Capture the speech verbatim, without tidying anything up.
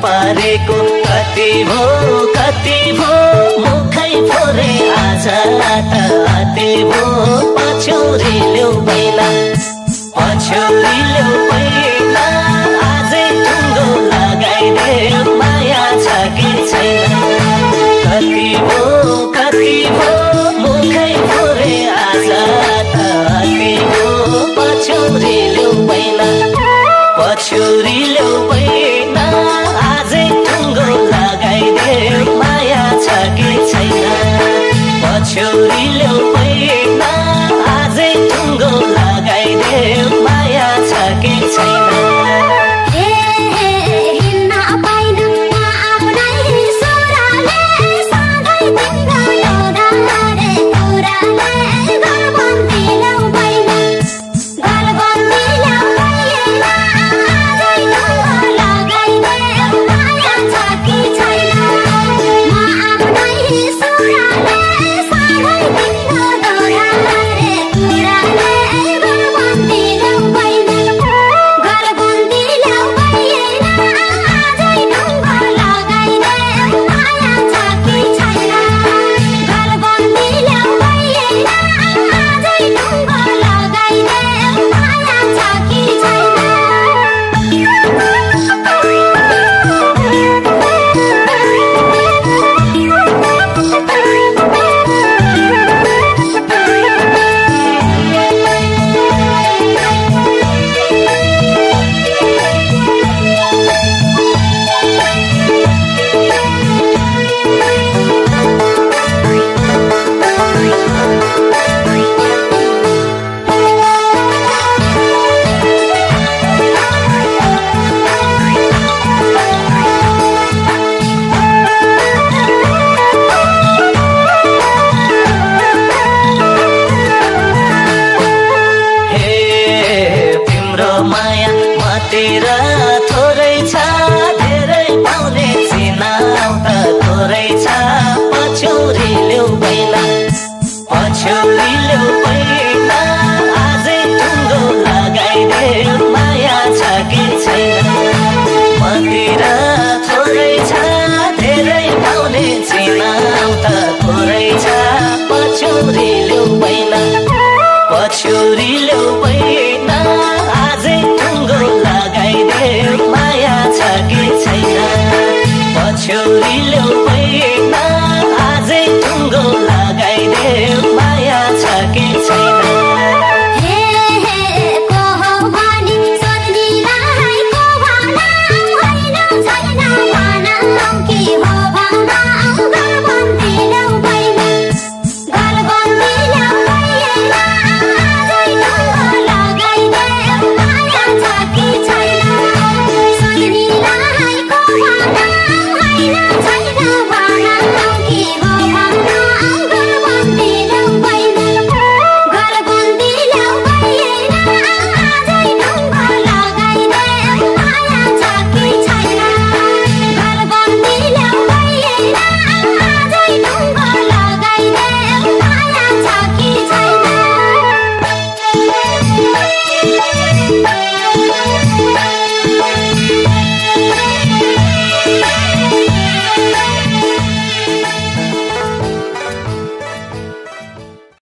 पारेको कति भो कति भो मुखै फोरे आज त अति भो पछौरील्यौ पहिला पछौरील्यौ पहिला आजै टुङ्गो लगाइदे माया छ कि छैन कति भो कति भो मुखै फोरे आज त अति भो पछौरील्यौ पहिला पछौरील्यौ पहिला आजै टुङ्गो लगाइदे माया छ कि छैन पछौरील्यौ पहिला आजै टुङ्गो लगाइदे माया छ कि छैन तेरा थोरै छ धेरै पाउने चिनाउ त थोरै छ पछौरील्यौ पहिला पछौरील्यौ पहिला आजै टुङ्गो लगाइदे माया छ कि छैन मतिर थोरै छ धेरै पाउने चिनाउ त थोरै छ पछौरील्यौ पहिला पछौरील्यौ पहिला आजै टुङ्गो लगाइदे माया छ कि छैन पछौरील्यौ